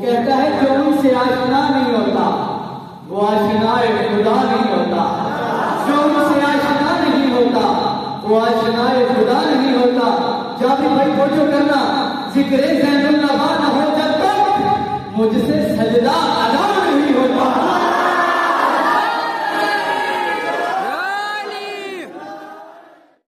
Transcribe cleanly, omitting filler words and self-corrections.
कहता है जो उनसे आशना नहीं होता वो आशनाए खुदा नहीं होता, जो उनसे आशना नहीं होता वो आशनाए खुदा नहीं होता। जब भी भाई फोटो करना जिक्रे ज़ैनुल नबा न हो जब तक मुझसे सजदा अदा